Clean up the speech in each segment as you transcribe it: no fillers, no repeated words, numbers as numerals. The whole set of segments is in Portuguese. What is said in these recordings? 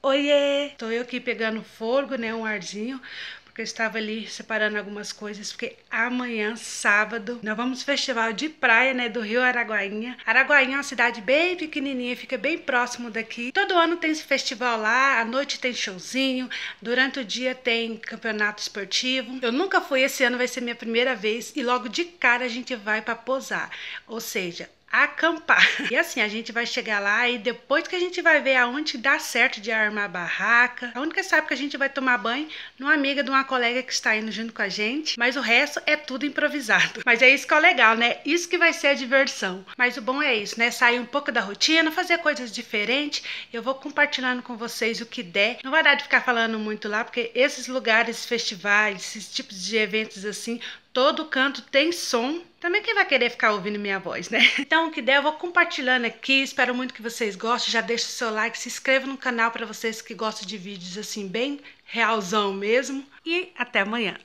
Oiê! Tô eu aqui pegando fogo, né? Um arzinho, porque eu estava ali separando algumas coisas, porque amanhã, sábado, nós vamos no festival de praia, né? Do Rio Araguainha. Araguainha é uma cidade bem pequenininha, fica bem próximo daqui. Todo ano tem esse festival lá, à noite tem showzinho, durante o dia tem campeonato esportivo. Eu nunca fui, esse ano vai ser minha primeira vez e logo de cara a gente vai para posar, ou seja, acampar. E assim, a gente vai chegar lá e depois que a gente vai ver aonde dá certo de armar a barraca, a única sabe que a gente vai tomar banho numa amiga de uma colega que está indo junto com a gente, mas o resto é tudo improvisado. Mas é isso que é legal, né? Isso que vai ser a diversão. Mas o bom é isso, né? Sair um pouco da rotina, fazer coisas diferentes. Eu vou compartilhando com vocês o que der. Não vai dar de ficar falando muito lá, porque esses lugares, festivais, esses tipos de eventos assim, todo canto tem som. Também quem vai querer ficar ouvindo minha voz, né? Então, o que der, eu vou compartilhando aqui. Espero muito que vocês gostem. Já deixa o seu like, se inscreva no canal para vocês que gostam de vídeos assim, bem realzão mesmo. E até amanhã.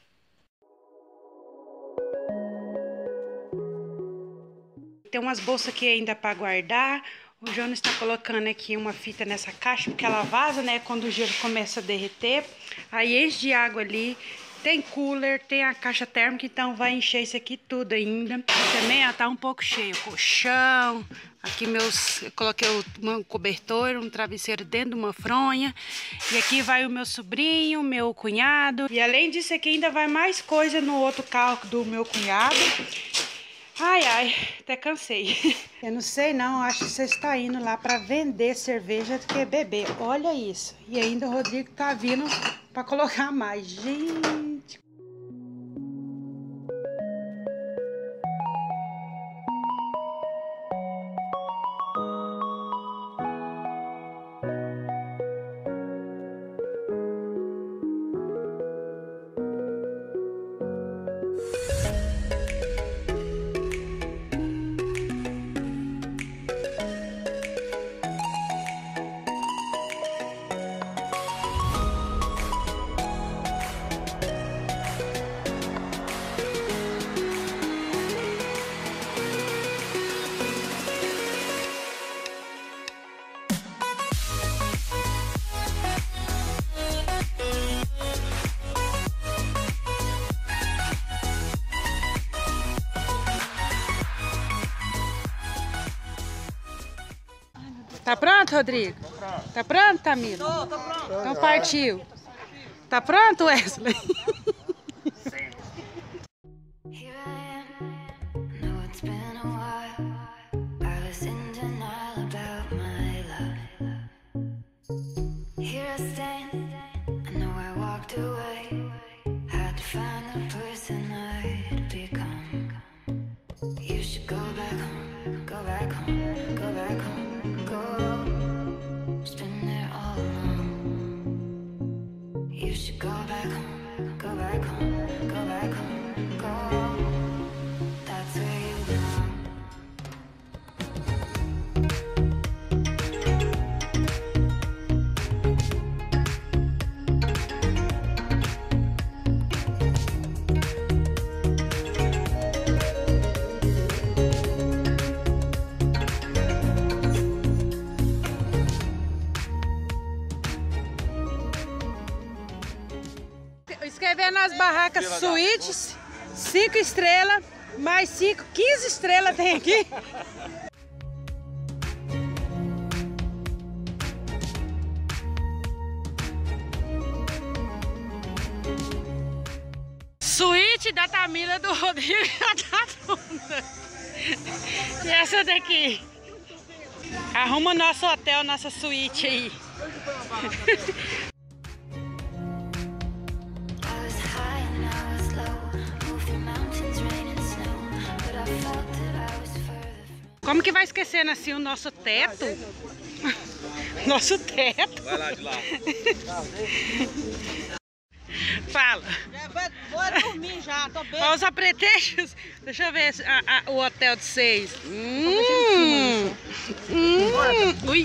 Tem umas bolsas aqui ainda para guardar. O Jonas está colocando aqui uma fita nessa caixa, porque ela vaza, né? Quando o gelo começa a derreter. Aí enche de água ali. Tem cooler, tem a caixa térmica, então vai encher isso aqui tudo ainda. E também, ó, tá um pouco cheio. Colchão, aqui eu coloquei um cobertor, um travesseiro dentro de uma fronha. E aqui vai o meu sobrinho, meu cunhado. E além disso aqui ainda vai mais coisa no outro carro do meu cunhado. Ai, ai, até cansei. Eu não sei não, acho que você está indo lá para vender cerveja do que beber. Olha isso. E ainda o Rodrigo tá vindo para colocar mais. Gente. Tá pronto, Rodrigo? Tá pronto, Tamila? Tô pronto. Então partiu. Tá pronto, Wesley? Escrevendo nas barracas suítes, 5 estrelas, mais 5, 15 estrelas tem aqui. Suíte da Tamila, do Rodrigo e da Tuna. E essa daqui. Arruma nosso hotel, nossa suíte aí. Como que vai esquecendo assim o nosso teto? Nosso teto. Vai lá de lá. Fala. Vou dormir já, tô bem. Olha os apretextos. Deixa eu ver o hotel de vocês. Ui.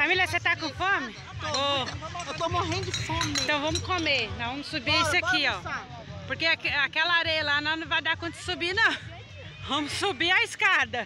Tamília, você tá com fome? Eu tô morrendo de fome. Então vamos comer. Nós vamos subir isso aqui, ó. Porque aquela areia lá nós não vai dar conta de subir, não. Vamos subir a escada.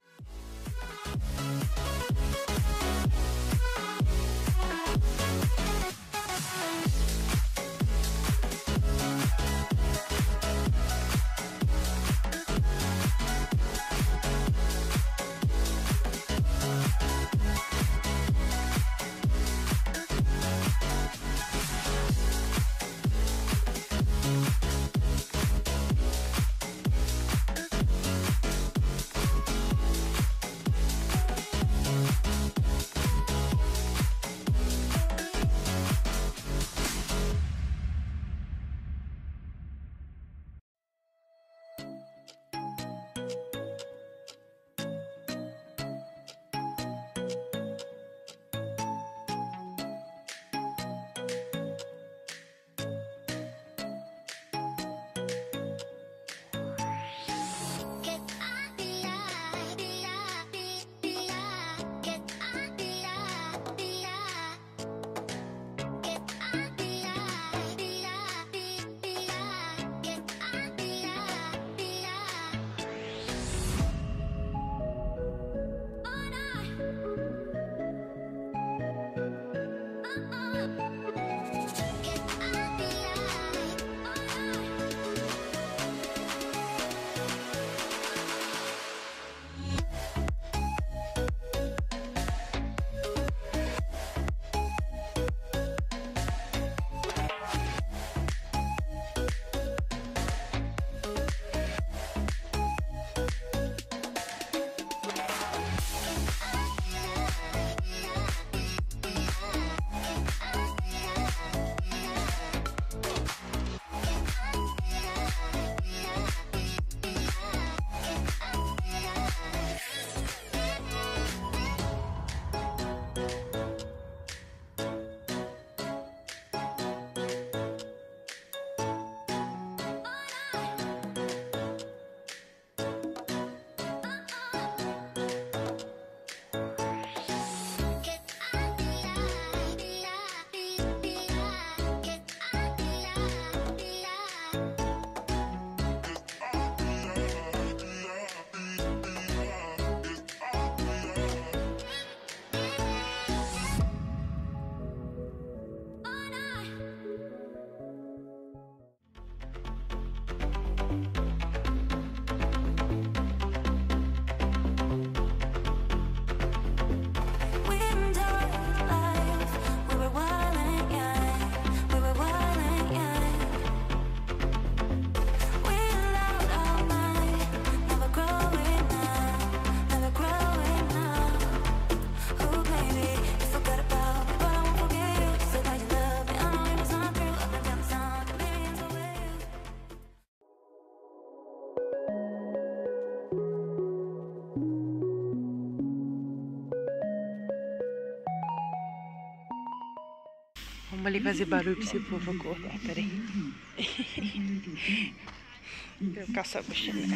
Vamos ali fazer barulho pra esse povo acordar, peraí. Eu caçar a buchinha.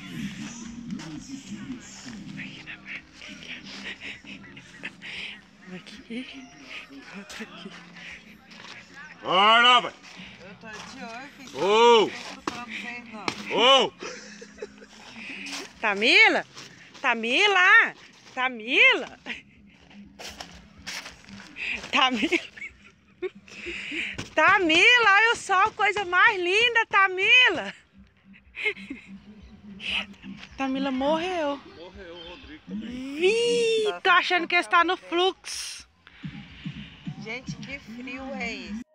Aqui, outra aqui. Bora, vai! Eu tô de olho, filho. Ô! Ô! Ô! Tamília! Tamília! Tamília! Tamília! Tamília, olha o sol, coisa mais linda, Tamília! Tamília morreu. Morreu o Rodrigo também. Vim, tô achando que está no fluxo. Gente, que frio é esse?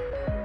Tchau.